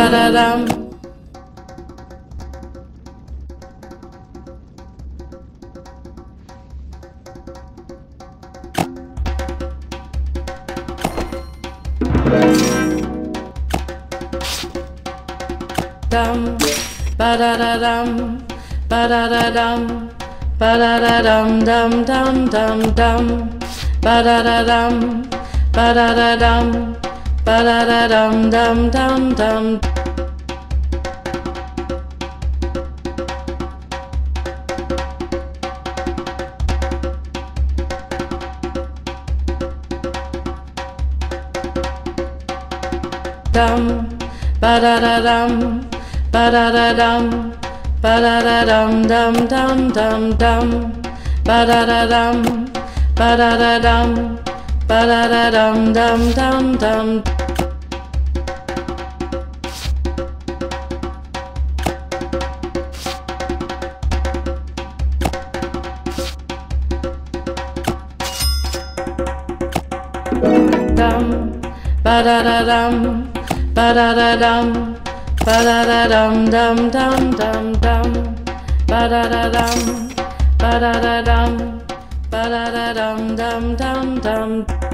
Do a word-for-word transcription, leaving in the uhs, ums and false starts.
da da dum. Dum, ba da da dum, ba da da dum, ba da da dum dum dum dum dum, ba da da dum, ba da da dum, ba da da dum dum dum dum. Dum, ba da da dum, ba da da dum, ba da da dum dum dum dum dum, ba da da dum, ba da da dum, ba da da dum dum dum dum. Dum, ba da da dum, ba da da dum, ba da da dum dum dum dum dum, ba da da dum, ba da da dum, ba da da dum dum dum dum.